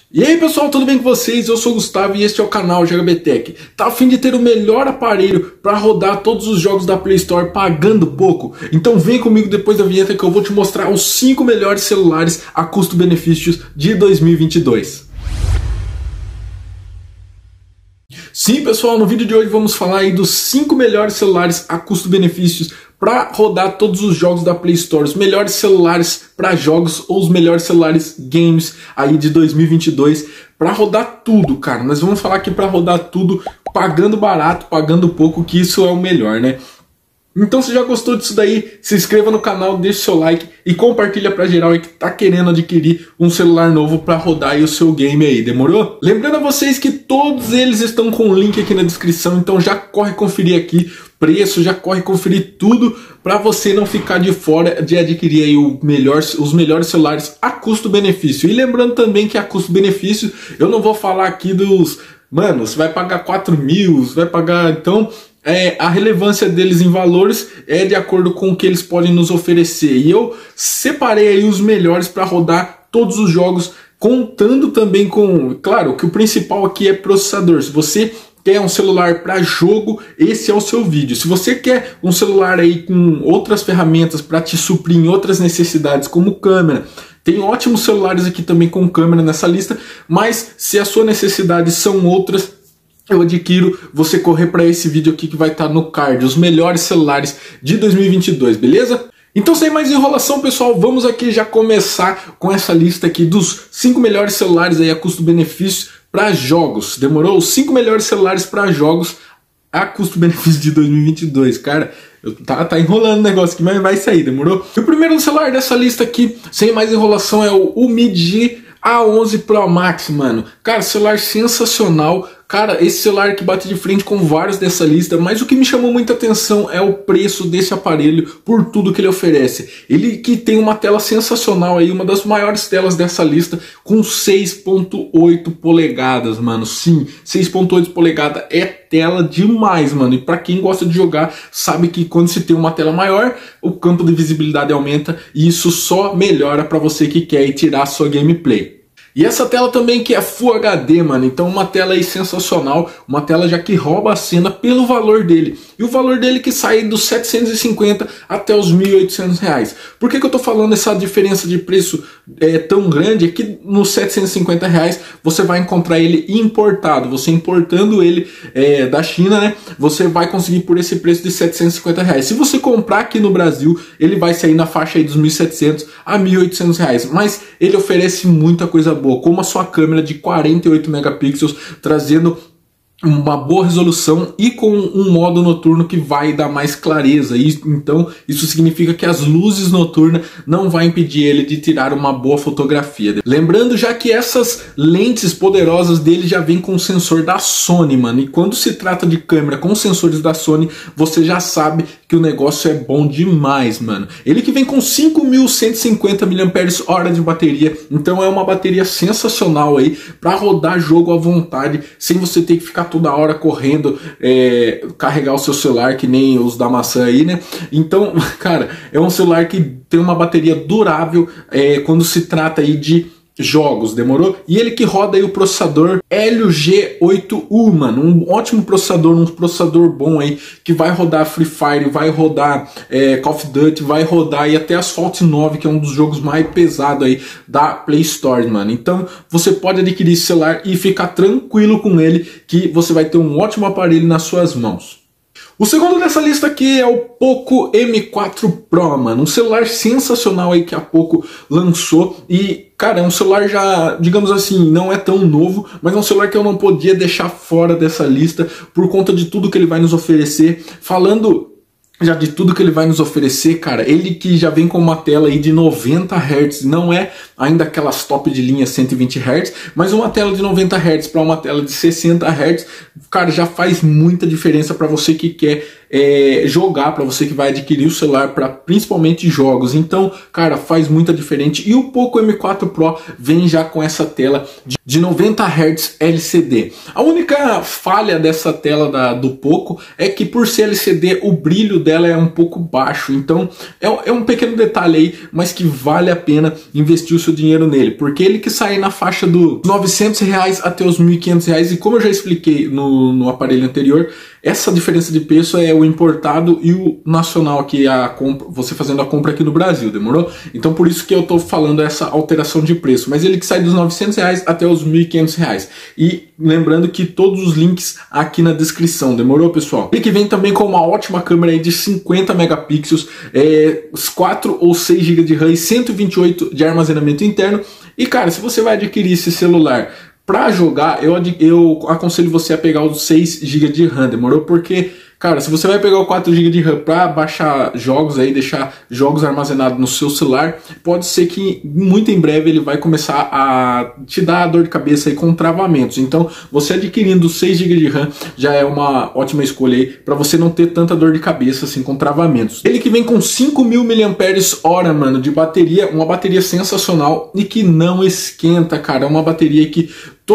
E aí pessoal, tudo bem com vocês? Eu sou o Gustavo e este é o canal JBTech. Tá a fim de ter o melhor aparelho para rodar todos os jogos da Play Store pagando pouco? Então vem comigo depois da vinheta que eu vou te mostrar os 5 melhores celulares a custo-benefícios de 2022. Sim pessoal, no vídeo de hoje vamos falar aí dos 5 melhores celulares a custo-benefícios para rodar todos os jogos da Play Store, os melhores celulares para jogos ou os melhores celulares games aí de 2022 para rodar tudo, cara. Nós vamos falar aqui para rodar tudo pagando barato, pagando pouco, que isso é o melhor, né? Então se já gostou disso daí, se inscreva no canal, deixe seu like e compartilha pra geral aí que tá querendo adquirir um celular novo pra rodar aí o seu game aí, demorou? Lembrando a vocês que todos eles estão com o link aqui na descrição, então já corre conferir aqui preço, já corre conferir tudo pra você não ficar de fora de adquirir aí os melhores celulares a custo-benefício. E lembrando também que a custo-benefício, eu não vou falar aqui dos... Mano, você vai pagar 4 mil, você vai pagar... Então... a relevância deles em valores é de acordo com o que eles podem nos oferecer. E eu separei aí os melhores para rodar todos os jogos, contando também com... Claro, que o principal aqui é processador. Se você quer um celular para jogo, esse é o seu vídeo. Se você quer um celular aí com outras ferramentas para te suprir em outras necessidades, como câmera, tem ótimos celulares aqui também com câmera nessa lista, mas se a sua necessidade são outras, eu adquiro você correr para esse vídeo aqui que vai estar no card, os melhores celulares de 2022, beleza? Então sem mais enrolação pessoal, vamos aqui já começar com essa lista aqui dos 5 melhores celulares aí a custo-benefício para jogos, demorou? Os 5 melhores celulares para jogos a custo-benefício de 2022, cara, tá enrolando o negócio aqui, mas vai sair, demorou? E o primeiro celular dessa lista aqui, sem mais enrolação, é o Mi A11 Pro Max, mano. Cara, celular sensacional. Cara, esse celular que bate de frente com vários dessa lista, mas o que me chamou muita atenção é o preço desse aparelho por tudo que ele oferece. Ele que tem uma tela sensacional aí, uma das maiores telas dessa lista, com 6.8 polegadas, mano. Sim, 6.8 polegadas é tela demais, mano. E pra quem gosta de jogar, sabe que quando se tem uma tela maior, o campo de visibilidade aumenta e isso só melhora pra você que quer ir tirar a sua gameplay. E essa tela também que é Full HD, mano, então uma tela aí sensacional, uma tela já que rouba a cena pelo valor dele. E o valor dele que sai dos 750 até os 1.800 reais. Por que eu tô falando essa diferença de preço tão grande? É que nos 750 reais você vai encontrar ele importado, você importando ele da China, né? Você vai conseguir por esse preço de 750 reais. Se você comprar aqui no Brasil, ele vai sair na faixa aí dos 1.700 a 1.800 reais. Mas ele oferece muita coisa boa, como a sua câmera de 48 megapixels, trazendo uma boa resolução e com um modo noturno que vai dar mais clareza. Então isso significa que as luzes noturnas não vai impedir ele de tirar uma boa fotografia. Lembrando já que essas lentes poderosas dele já vem com o sensor da Sony, mano. E quando se trata de câmera com sensores da Sony, você já sabe que o negócio é bom demais, mano. Ele que vem com 5.150 mAh de bateria, então é uma bateria sensacional aí para rodar jogo à vontade, sem você ter que ficar toda hora correndo, carregar o seu celular, que nem os da maçã aí, né? Então, cara, é um celular que tem uma bateria durável quando se trata aí de jogos, demorou? E ele que roda aí o processador Helio G8U, mano, um ótimo processador, um processador bom aí, que vai rodar Free Fire, vai rodar Call of Duty, vai rodar aí até Asphalt 9, que é um dos jogos mais pesados aí da Play Store, mano. Então você pode adquirir esse celular e ficar tranquilo com ele, que você vai ter um ótimo aparelho nas suas mãos. O segundo dessa lista aqui é o Poco M4 Pro, mano, um celular sensacional aí que a Poco lançou e, cara, é um celular já, digamos assim, não é tão novo, mas é um celular que eu não podia deixar fora dessa lista por conta de tudo que ele vai nos oferecer. Falando já de tudo que ele vai nos oferecer, cara, ele que já vem com uma tela aí de 90 Hz, não é ainda aquelas top de linha 120 Hz, mas uma tela de 90 Hz para uma tela de 60 Hz, cara, já faz muita diferença para você que quer jogar, para você que vai adquirir o celular para principalmente jogos. Então, cara, faz muita diferença. E o Poco M4 Pro vem já com essa tela de de 90 Hz LCD. A única falha dessa tela do Poco é que por ser LCD o brilho dela é um pouco baixo, então é um pequeno detalhe aí, mas que vale a pena investir o seu dinheiro nele, porque ele que sai na faixa dos R$900 até os R$1.500, e como eu já expliquei no aparelho anterior, essa diferença de preço é o importado e o nacional, que é a compra, você fazendo a compra aqui no Brasil, demorou? Então por isso que eu tô falando essa alteração de preço, mas ele que sai dos R$900 até os R$1.500. E lembrando que todos os links aqui na descrição, demorou, pessoal? Ele que vem também com uma ótima câmera aí de 50 megapixels, 4 ou 6 GB de RAM e 128 de armazenamento interno. E cara, se você vai adquirir esse celular para jogar, eu aconselho você a pegar os 6 GB de RAM, demorou? Porque, cara, se você vai pegar o 4 GB de RAM para baixar jogos aí, deixar jogos armazenados no seu celular, pode ser que muito em breve ele vai começar a te dar dor de cabeça aí com travamentos. Então, você adquirindo 6 GB de RAM já é uma ótima escolha aí para você não ter tanta dor de cabeça assim com travamentos. Ele que vem com 5.000 mAh, mano, de bateria, uma bateria sensacional e que não esquenta, cara. É uma bateria que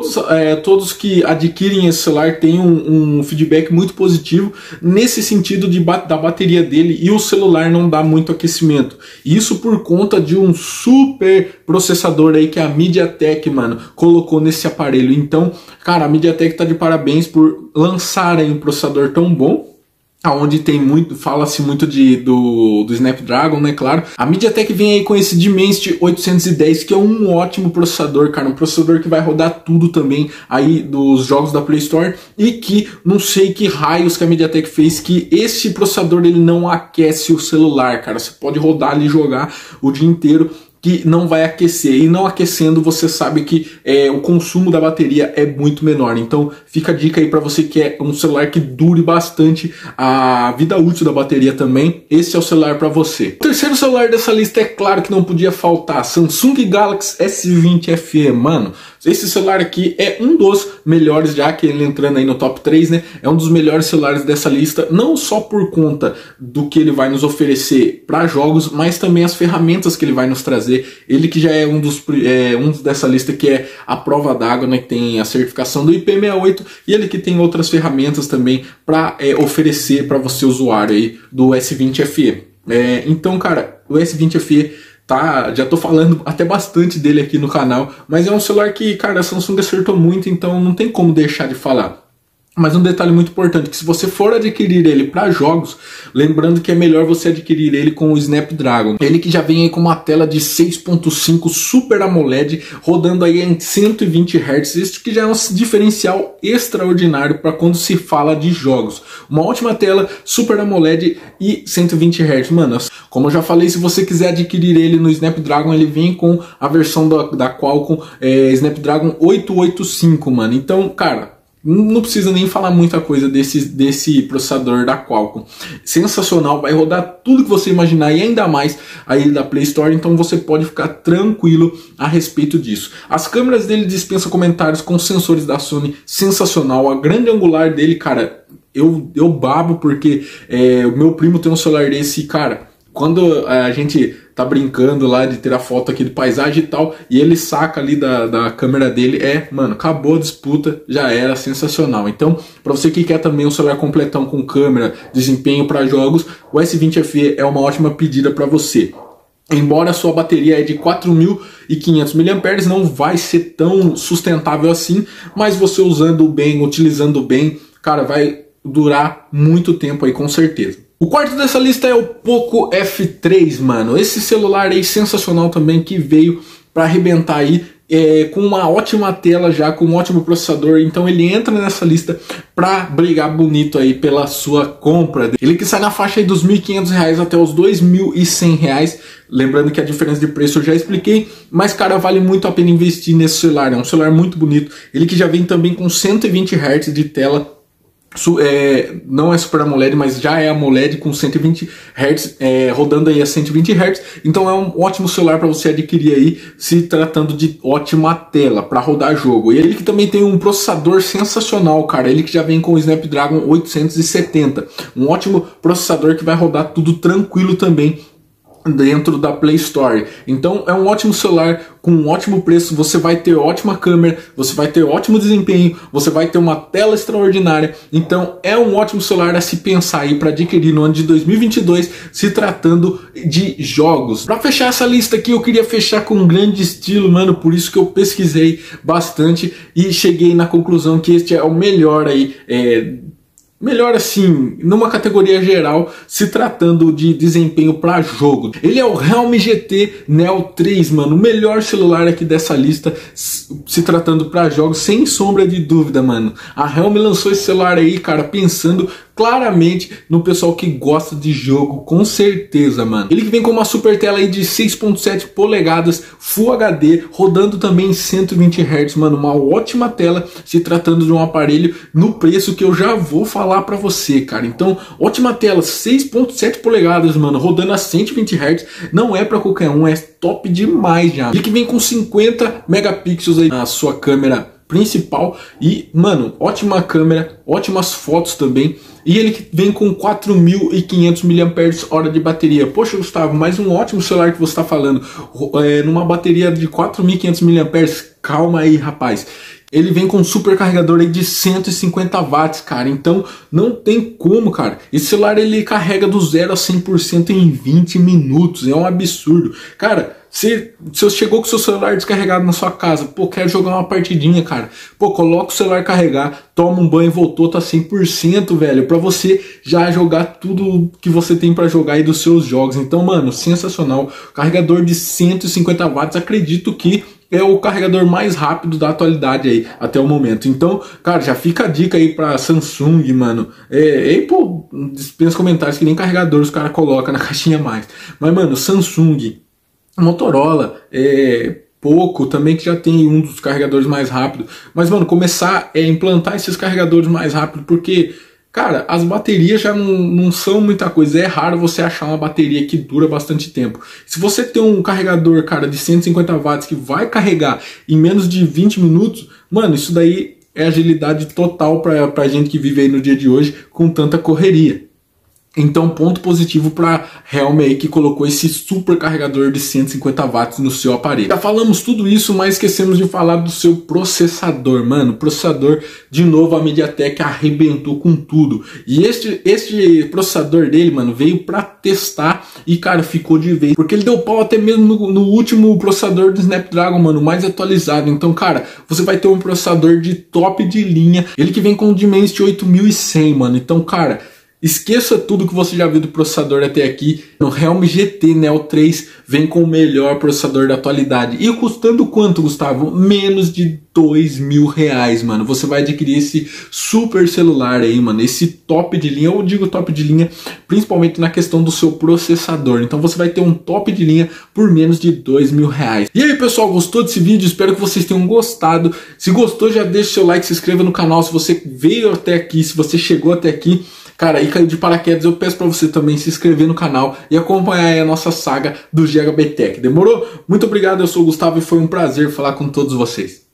todos que adquirem esse celular têm um feedback muito positivo nesse sentido da bateria dele, e o celular não dá muito aquecimento. Isso por conta de um super processador aí que a MediaTek, mano, colocou nesse aparelho. Então, cara, a MediaTek tá de parabéns por lançar aí um processador tão bom, onde tem muito, fala-se muito do Snapdragon, né, claro. A MediaTek vem aí com esse Dimensity 810, que é um ótimo processador, cara, um processador que vai rodar tudo também aí dos jogos da Play Store, e que não sei que raios que a MediaTek fez, que esse processador ele não aquece o celular, cara. Você pode rodar ali e jogar o dia inteiro que não vai aquecer, e não aquecendo você sabe que o consumo da bateria é muito menor. Então fica a dica aí para você que é um celular que dure bastante a vida útil da bateria também, esse é o celular para você. O terceiro celular dessa lista é claro que não podia faltar, Samsung Galaxy S20 FE, mano. Esse celular aqui é um dos melhores, já que ele entrando aí no top 3, né? É um dos melhores celulares dessa lista, não só por conta do que ele vai nos oferecer para jogos, mas também as ferramentas que ele vai nos trazer. Ele que já é um dos dessa lista que é a prova d'água, né? Que tem a certificação do IP68, e ele que tem outras ferramentas também para oferecer para você, usuário aí do S20 FE. Então, cara, o S20 FE já tô falando até bastante dele aqui no canal, mas é um celular que, cara, a Samsung acertou muito, então não tem como deixar de falar. Mas um detalhe muito importante, que se você for adquirir ele para jogos, lembrando que é melhor você adquirir ele com o Snapdragon. Ele que já vem aí com uma tela de 6.5 Super AMOLED, rodando aí em 120 Hz, isso que já é um diferencial extraordinário para quando se fala de jogos. Uma ótima tela, Super AMOLED e 120 Hz, mano. Como eu já falei, se você quiser adquirir ele no Snapdragon, ele vem com a versão da Qualcomm Snapdragon 885, mano. Então, cara, não precisa nem falar muita coisa desse processador da Qualcomm. Sensacional, vai rodar tudo que você imaginar e ainda mais aí da Play Store, então você pode ficar tranquilo a respeito disso. As câmeras dele dispensam comentários, com sensores da Sony, sensacional. A grande angular dele, cara, eu babo porque o meu primo tem um celular desse, cara. Quando a gente tá brincando lá de tirar foto aqui de paisagem e tal, e ele saca ali da câmera dele, mano, acabou a disputa, já era sensacional. Então, para você que quer também um celular completão com câmera, desempenho para jogos, o S20 FE é uma ótima pedida para você. Embora a sua bateria é de 4.500 mAh, não vai ser tão sustentável assim, mas você usando bem, utilizando bem, cara, vai durar muito tempo aí com certeza. O quarto dessa lista é o Poco F3, mano. Esse celular aí sensacional também, que veio para arrebentar aí, com uma ótima tela já, com um ótimo processador. Então ele entra nessa lista para brigar bonito aí pela sua compra. Ele que sai na faixa aí dos R$1.500 até os R$2.100. Lembrando que a diferença de preço eu já expliquei, mas, cara, vale muito a pena investir nesse celular. É um celular muito bonito. Ele que já vem também com 120 Hz de tela. Não é Super AMOLED, mas já é AMOLED com 120 Hz, rodando aí a 120 Hz. Então é um ótimo celular para você adquirir aí, se tratando de ótima tela para rodar jogo. E ele que também tem um processador sensacional, cara. Ele que já vem com o Snapdragon 870, um ótimo processador que vai rodar tudo tranquilo também dentro da Play Store. Então é um ótimo celular com um ótimo preço, você vai ter ótima câmera, você vai ter ótimo desempenho, você vai ter uma tela extraordinária. Então é um ótimo celular a se pensar aí para adquirir no ano de 2022, se tratando de jogos. Para fechar essa lista aqui, eu queria fechar com um grande estilo, mano, por isso que eu pesquisei bastante e cheguei na conclusão que este é o melhor aí, melhor assim, numa categoria geral, se tratando de desempenho para jogo. Ele é o Realme GT Neo 3, mano, o melhor celular aqui dessa lista, se tratando para jogos, sem sombra de dúvida, mano. A Realme lançou esse celular aí, cara, pensando claramente no pessoal que gosta de jogo, com certeza, mano. Ele que vem com uma super tela aí de 6.7 polegadas, Full HD, rodando também em 120 Hz, mano, uma ótima tela, se tratando de um aparelho no preço que eu já vou falar pra você, cara. Então, ótima tela, 6.7 polegadas, mano, rodando a 120 Hz, não é pra qualquer um, é top demais já. Ele que vem com 50 megapixels aí na sua câmera principal e, mano, ótima câmera, ótimas fotos também. E ele que vem com 4.500 mAh de bateria. Poxa, Gustavo, mais um ótimo celular que você está falando. Numa bateria de 4.500 mAh. Calma aí, rapaz. Ele vem com um super carregador aí de 150 watts, cara. Então não tem como, cara. Esse celular ele carrega do 0 a 100% em 20 minutos. É um absurdo. Cara, se você chegou com o seu celular descarregado na sua casa, pô, quero jogar uma partidinha, cara. Pô, coloca o celular carregar, toma um banho e voltou, tá 100%, velho. Pra você já jogar tudo que você tem pra jogar aí dos seus jogos. Então, mano, sensacional. Carregador de 150 watts, acredito que é o carregador mais rápido da atualidade aí, até o momento. Então, cara, já fica a dica aí pra Samsung, mano. Pô, dispensa comentários que nem carregador os caras colocam na caixinha mais. Mas, mano, Samsung, Motorola, Poco também, que já tem um dos carregadores mais rápidos. Mas, mano, começar a implantar esses carregadores mais rápido, porque, cara, as baterias já não são muita coisa. É raro você achar uma bateria que dura bastante tempo. Se você tem um carregador, cara, de 150 watts que vai carregar em menos de 20 minutos, mano, isso daí é agilidade total pra gente que vive aí no dia de hoje com tanta correria. Então, ponto positivo para Realme aí, que colocou esse super carregador de 150 watts no seu aparelho. Já falamos tudo isso, mas esquecemos de falar do seu processador, mano. Processador, de novo, a MediaTek arrebentou com tudo. E este processador dele, mano, veio para testar e, cara, ficou de vez. Porque ele deu pau até mesmo no último processador do Snapdragon, mano, mais atualizado. Então, cara, você vai ter um processador de top de linha. Ele que vem com o Dimensity 8100, mano. Então, cara, esqueça tudo que você já viu do processador até aqui. No Realme GT Neo 3 vem com o melhor processador da atualidade. E custando quanto, Gustavo? Menos de R$2.000, mano. Você vai adquirir esse super celular aí, mano. Esse top de linha. Eu digo top de linha principalmente na questão do seu processador. Então você vai ter um top de linha por menos de R$2.000. E aí, pessoal, gostou desse vídeo? Espero que vocês tenham gostado. Se gostou, já deixa o seu like, se inscreva no canal. Se você veio até aqui, se você chegou até aqui, cara, e caiu de paraquedas, eu peço pra você também se inscrever no canal e acompanhar aí a nossa saga do GHB Tech. Demorou? Muito obrigado, eu sou o Gustavo e foi um prazer falar com todos vocês.